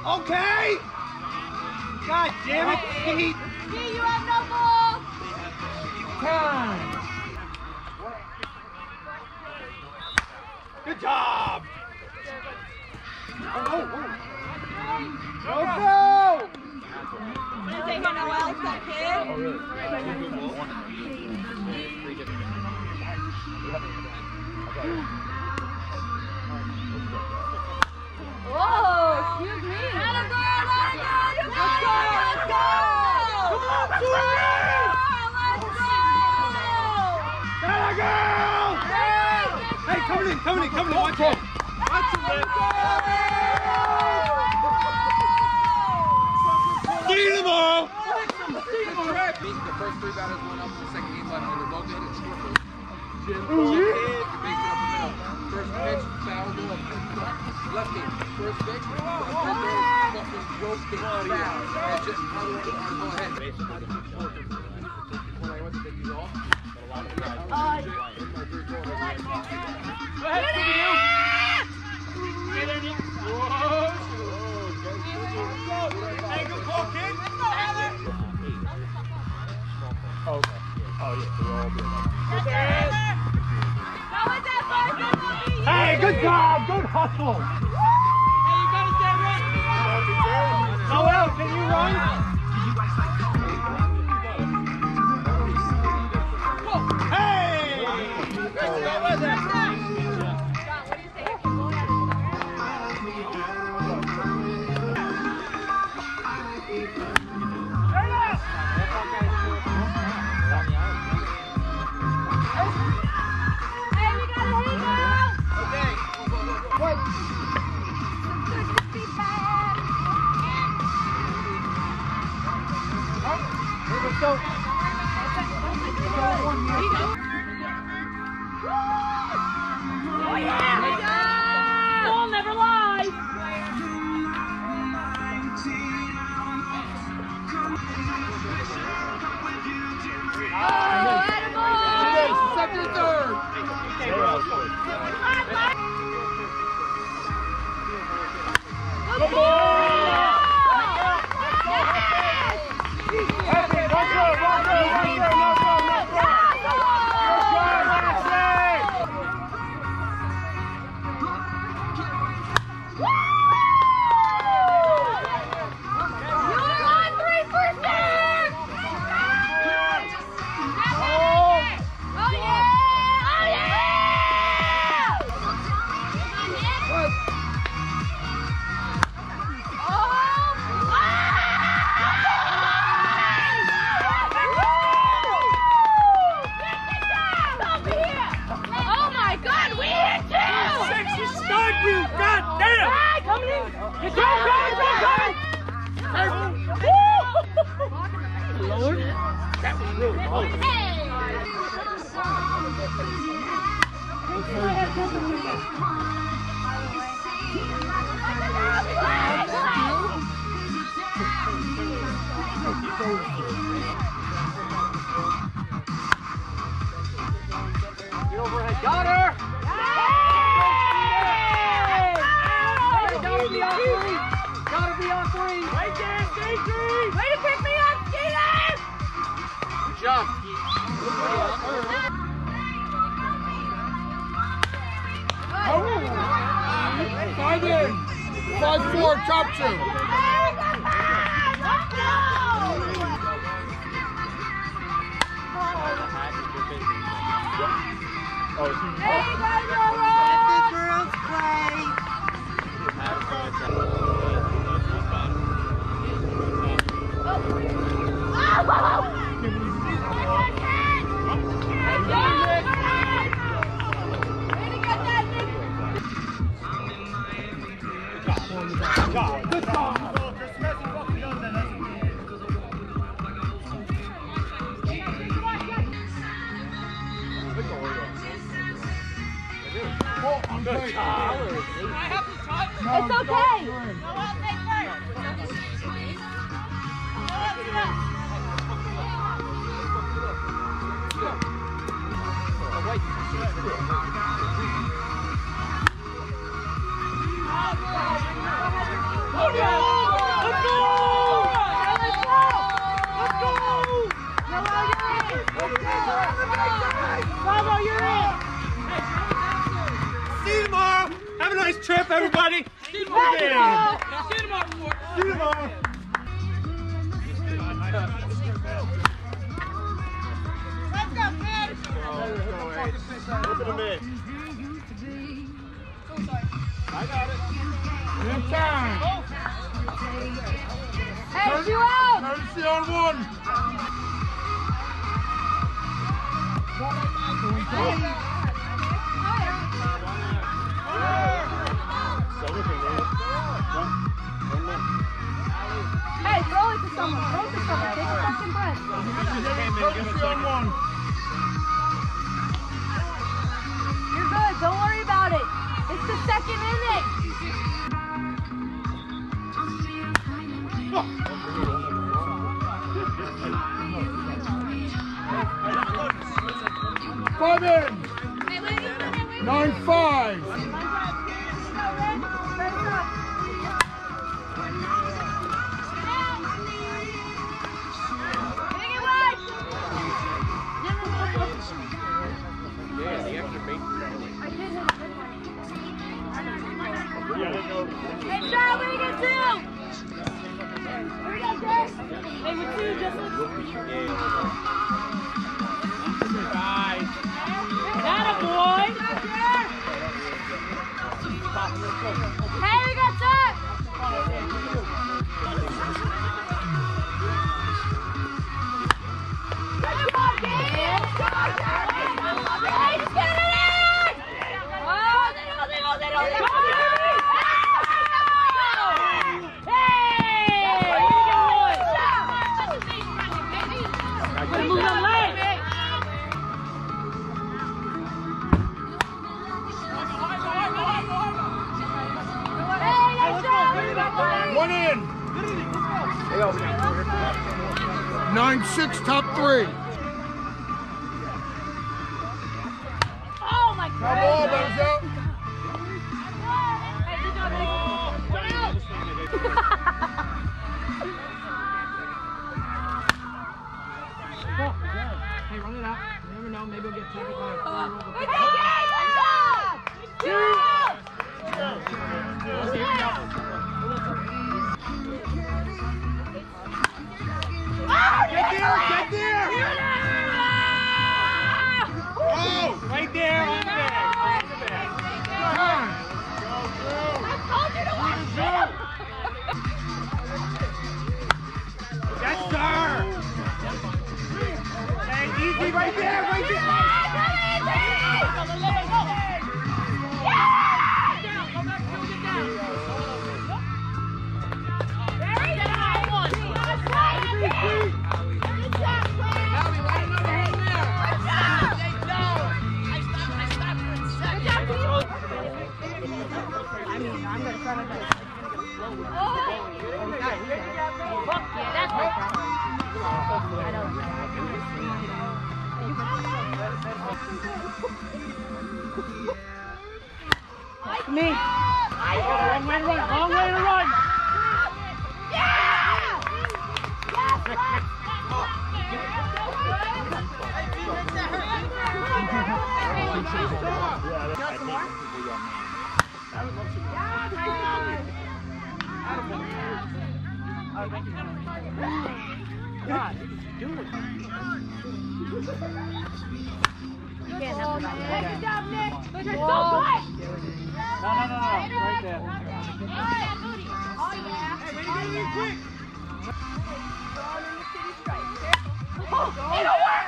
Okay! God damn it, Pete! Pete, you have no ball! Time! Good job! Oh, go, go! You take it Noel, that kid? Oh, really? Whoa, excuse me. Let him go, let him go! Let's go, let's go! Come on, Sweet! Let's go! Hey, coming in, watch it! Watch it, man! See you tomorrow! The first three batters went up, the second game left, and they're both hit it short. Jim, first pitch, foul, go up. Left game, first pitch, fucking roasting foul. And just go ahead. When I went to take these off, Hey, good ball, kid! Okay. Oh, yeah, we'll all be Hey, good job! Good hustle! Hey, you gotta stay ready! Noel, can you run? Hey! Good job with it! Go. Oh yeah! Ball never lies. Oh, second and third. Good ball! Lord, that was really close. Get overhead. Got her! Gotta be on three! Gotta be on three! Right there, Stacy! Way to pick me up, Skeeter! Good job, Five in! 5-4, top two! Good job! Oh, I'm good. Can I have the touch? No, it's okay. No, I'll take first. Oh, no! trip, everybody. Shoot him off. Shoot him off. Let's go, kid. Look at him in. I got it. Good time. Hey, you out. Emergency on one. Hey, throw it to someone. Throw it to someone. Take a fucking breath. Emergency on one. You're good. Don't worry about it. It's the second inning. Five in. 9-5. Hey, John, what do you get two? Here we go, Jay. Hey, with two, Justin. That a boy. Hey, we got that. Come on, Gabe. Hey, just get it in. Hold it. Move your leg. One in. 9-6, top three. Oh my Now God. ball, Benzo. Hey, good job, Hey, run it out. You never know. Maybe we'll get technical. Get there! Oh! Right there on the bag. Yes, sir! Hey, easy right there, right there! I'm gonna try to do it. Yeah, that's my problem. I don't know. Me. Long way to run. Long way to run. Yeah! God, do it. Good job, Nick. Good job. No, right there. Oh, yeah. Quick. It'll work.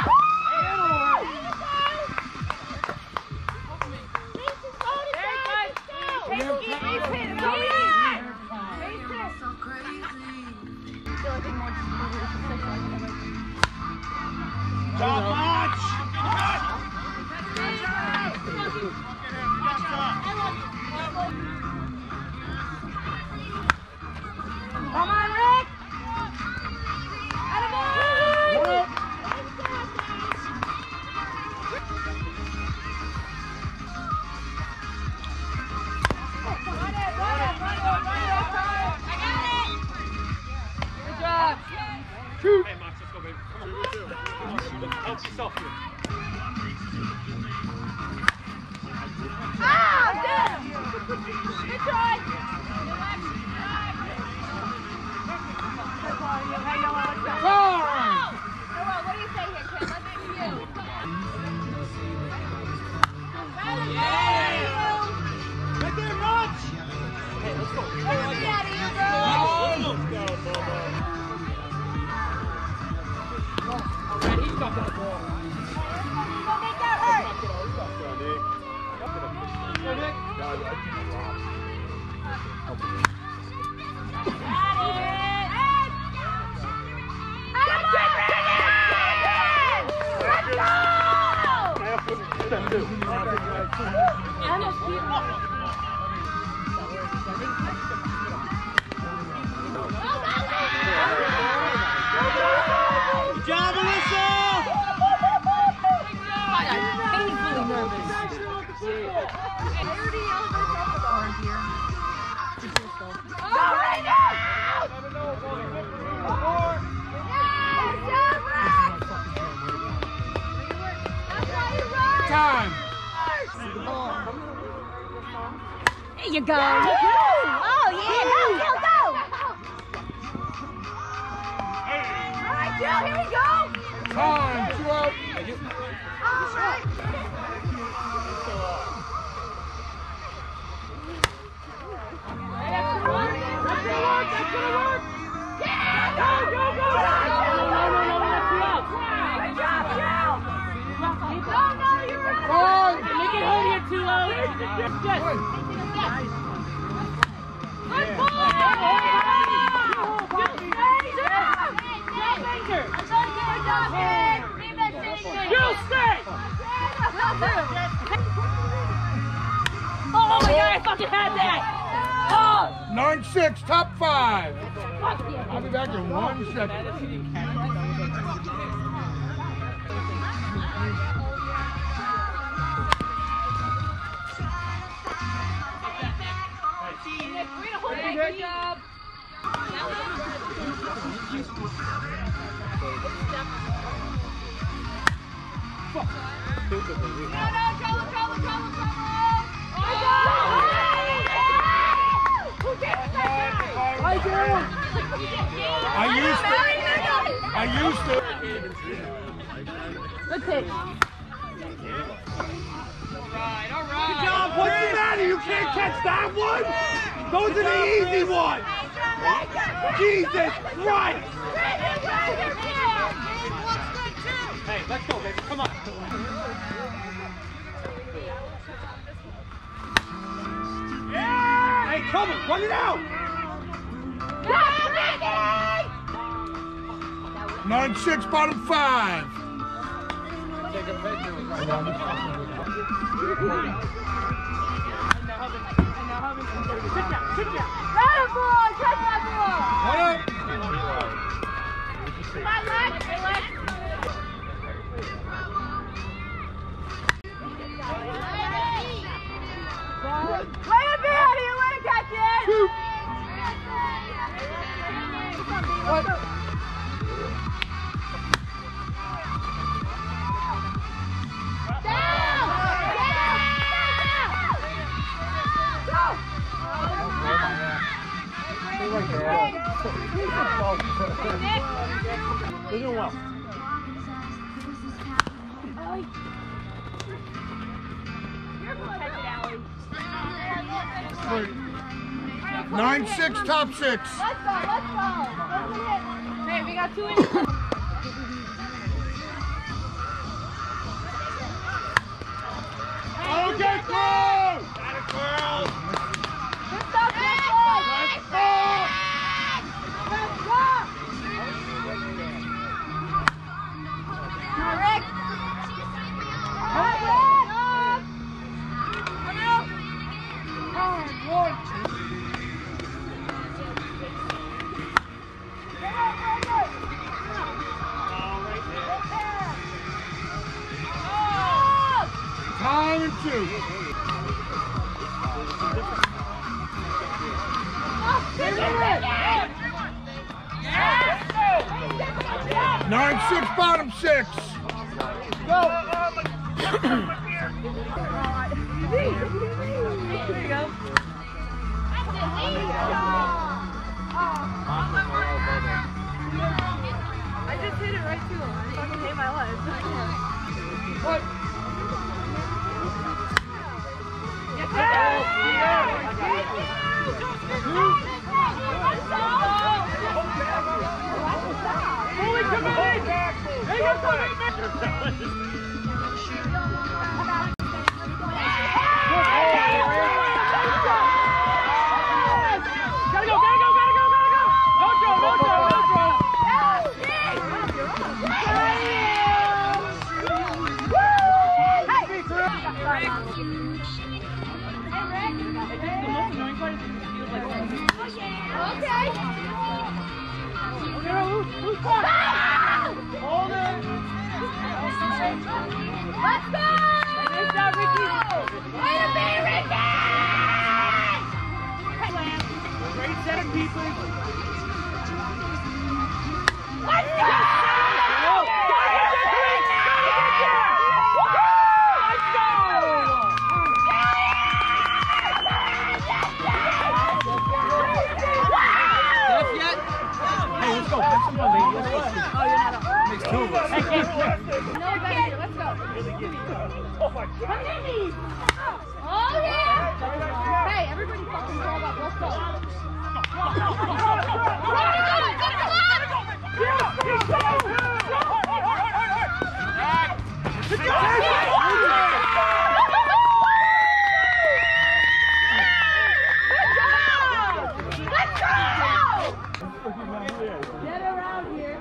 Top notch! Come on, Rick! Attaboy! Good job! Shoot! Hey, Max, let's go, baby. Come on. Help yourself here. Ah, damn! Good try. Time! What do you say here, kid? Let me do you. Right there, Raj! Hey, let's go. Get out of here, bro. Let's go, Bobo. Man, he's got that ball. Don't make that hurt. Go, Nick. Good job, Alyssa! Painfully nervous. Time! There you go. Oh, yeah. Go. All right, Jill, here we go. Time! 2 out! All right. That's gonna work. Yeah, go. Good job, Jill. No, you're right. Time! Make it home here, Tulo. Good ball! Oh my God, I fucking had that! Oh! 9-6, top 5. Fuck yeah. I'll be back in 1 second. Good job. I used to. Good pitch. Good job. What's the matter? You can't catch that one? Those are the easy ones. Jesus Christ. Hey, let's go, baby. Come on. Hey, come on. Run it out. 9-6, bottom 5. Take a picture. Sit down. That boy, catch that ball. What up? My leg. Play a bit. You let it catch it. What? They're doing well. 9-6, top 6. Let's go. Hey, we got 2 inches. Okay, girl! Got it, girl! Good stuff, good boy. Let's go! Let's go. Rick. Time and 2. 9-6, bottom 6. Go! There you go. I just hit it right to him. I fucking hate my life. What? Yes, Fully committed! Hey, you're committed! Gotta go! No throw! Okay. Who's caught? Hold it! Let's go! Nice job, Ricky! Way to be, Ricky! Great set of keepers. Let's go! Hey, let's go. Have some fun, baby. Let's go. Oh, you're not up. Makes two of us. Hey, Kate, No, better. Let's go. oh my God. Oh, yeah! Hey, everybody fucking roll up. Let's go. Get around here.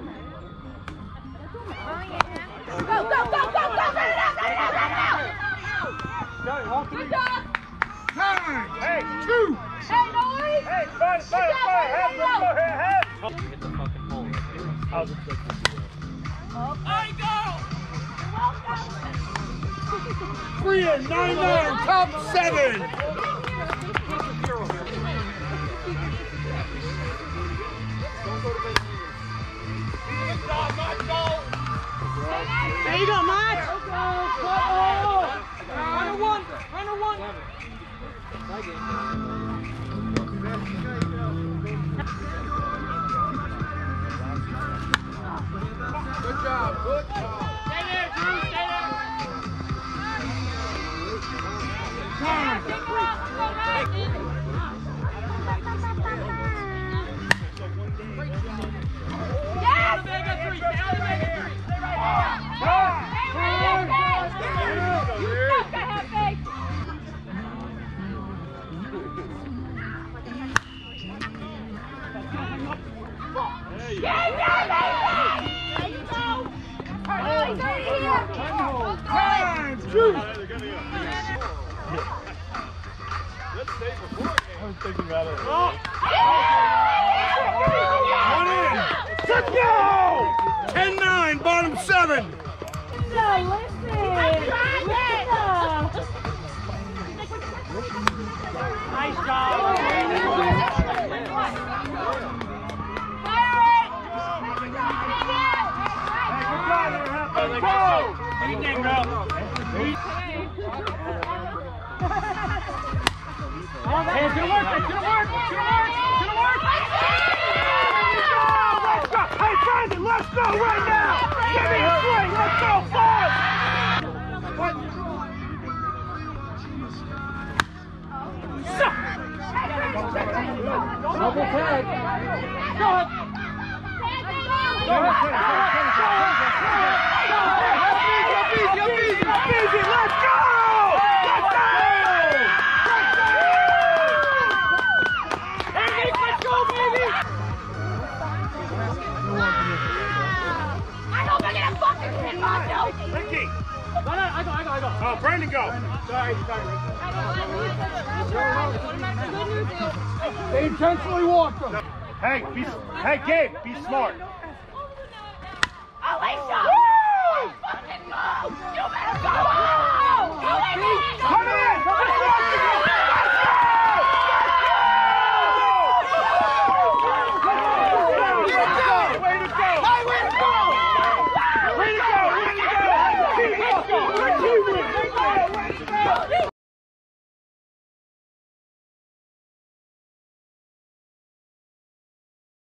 Go, go, go, go, go! Run it out, run it out, run it out! Good job! Hey, two! Hey, Noise! Hey, fun, Have, have! Hit the fucking pole. How's it look? Three and 9-9, top 7! There you go, Matt! Runner one! Good job. Stay there, Drew, stay Thinking about it. One in. Let's go! 10-9, bottom 7. Nice job. Let's go! Anything, bro. Hey, it's gonna work! It's gonna work! It's gonna work! It's gonna work! Let's go! Hey, Brandon, let's go right now! Give me a swing! Let's go! Fast! What? Double tag! Go ahead! Go ahead! Let's go! Ricky! No, I go. Oh, Brandon, go. Sorry. They intentionally walked him. Hey, Gabe, be smart. Alicia! Woo! Fucking move! You better go! Go in! Come in!